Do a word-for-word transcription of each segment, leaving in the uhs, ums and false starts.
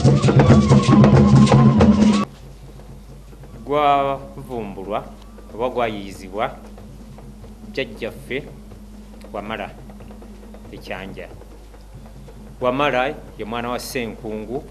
gwavumbulwa oba gwayiyizibwa jjajjaffe Wamala Ekyanja. Wamala ye mwana wa Ssenkungu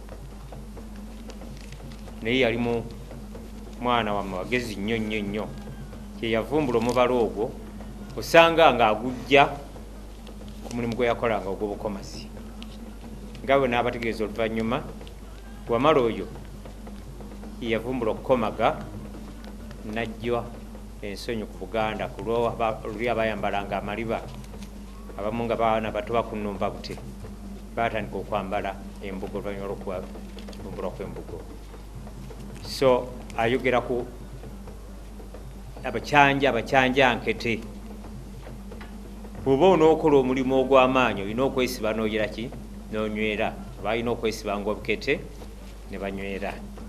naye yali mu mwana wa magezi nnyo nnyo nnyo. Kye yavumbula omubala ogwo osanga ng'agujja ku mulimu gwe yakolanga ogw'obukomasi. Nga bwe n'abategeeza oluvannyuma, Wamala oyo ye yavumbula okukomaga n'ajjwa ensonyi ku Buganda ku luli abayambalanga amaliba, abamu nga baana bato bakunnumba bute, baatandika okwambala embugo oluvannyuma lw'okuvumbulwa kw'embugo. So ayogera ku abakyanja abakyanjankete. Bw'oba onookola omulimu ogw'amaanyi olina okwesiba n'ogira ki n'onywera. Balina okwesibanga obukete ne banywera.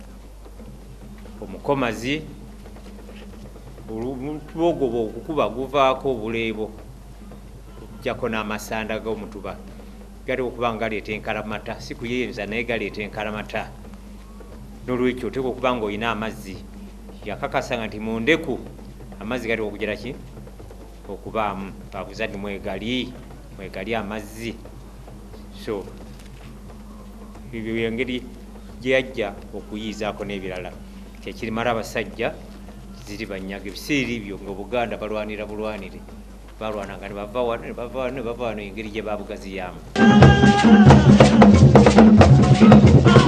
Omukomazi olubugoba okukuba guvaako obuleebo okujjako n'amasanda g'omutuba gali okuba nga galeeta enkalamata, si kuyenza naye galeeta enkalamata. N'olwekyo oteeka okuba ng'olina amazzi. Yakakasanga nti mu ndeku amazzi gali okugira ki okubaamu. Babuuza nti mwegali mwegali amazzi. So ebyo engeri gye yajja okuyiizaako n'ebirala kyekirimala abasajja ziri banyaga. Ebiseera ebyo nga Buganda balwanira bulwanire, balwananga ne bava wano ne bava wano ne bava wano, engeri gye baabugaziyaamu.